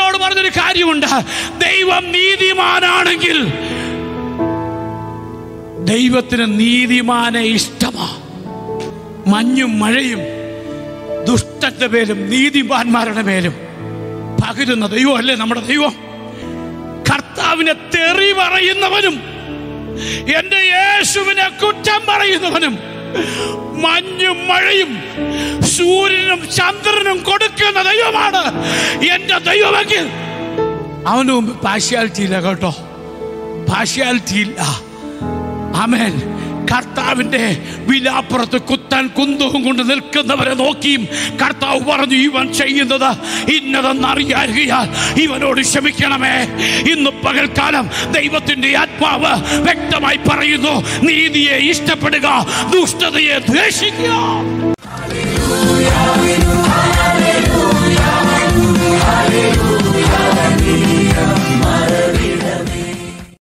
നമ്മളോട് പറഞ്ഞൊരു കാര്യമുണ്ട്. ദൈവം നീതിമാനാണെങ്കിൽ ദൈവത്തിന് നീതിമാനെ ഇഷ്ടമാ. മഞ്ഞും മഴയും ദുഷ്ടന്റെ മേലും നീതിമാന്മാരുടെ മേലും പകരുന്ന ദൈവം അല്ലേ നമ്മുടെ ദൈവം. കർത്താവിനെ തെറി പറയുന്നവനും എന്റെ യേശുവിനെ കുറ്റം പറയുന്നവനും മഞ്ഞും മഴയും സൂര്യനും ചന്ദ്രനും കൊടുക്കുന്ന ദൈവമാണ് എന്റെ ദൈവമെങ്കിൽ അവന് മുമ്പ് പാർഷ്യാലിറ്റി ഇല്ല കേട്ടോ, പാർഷ്യാലിറ്റി ഇല്ല. ആമേൻ. കർത്താവിന്റെ വിലാപ്പുറത്ത് കുത്താൻ കുന്തവും കൊണ്ട് നിൽക്കുന്നവരെ നോക്കിയും കർത്താവ് പറഞ്ഞു, ഇവൻ ചെയ്യുന്നത് ഇന്നതെന്നറിയാൻ ഇവനോട് ക്ഷമിക്കണമേ. ഇന്ന് പകൽക്കാലം ദൈവത്തിന്റെ ആത്മാവ് വ്യക്തമായി പറയുന്നു, നീതിയെ ഇഷ്ടപ്പെടുക, ദുഷ്ടതയെ ദ്വേഷിക്കുക.